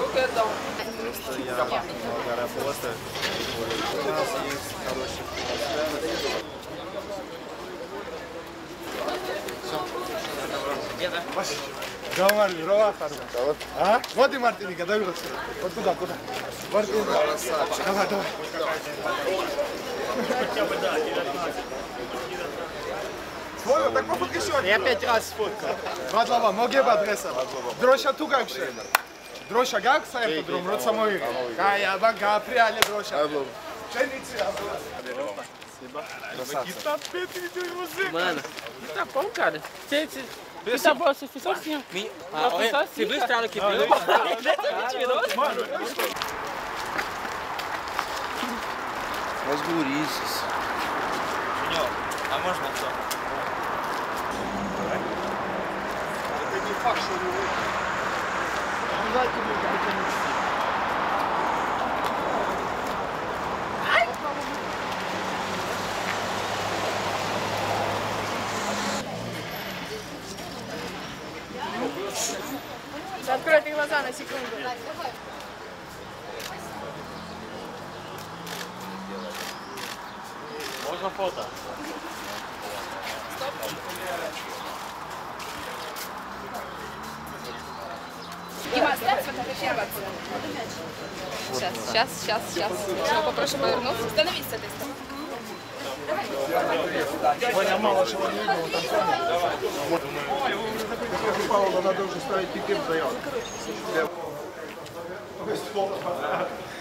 что я много работаю. У нас есть хороший спортсмен. Говори, Ровахар. А? Вот и Мартиника, добился. Вот туда, куда? Мартиника. Давай, давай. Свой, так пофоткай еще. Я 5 раз сфоткал. Вадлава, могеба адреса. Дроша ту как ще? Дроша как საერთოდ რომ როცა მოიღე? კაი, აბა გააფრიალე დროშა. შენიცი აბა. Mano, tá bom, cara. Você tá bom, você fez sozinho. Você viu o estralo que deu? Mentiroso. Os gurizes. Senhor, a можно все? Это не факт, что не выйдет. Откройте глаза на секунду. Можно фото? Дима, ставь сфотографироваться. Сейчас. Я попрошу повернуться. Становись с этой стороны. Ваня мало чего не видел, он там Павла надо уже ставить пикет заявку.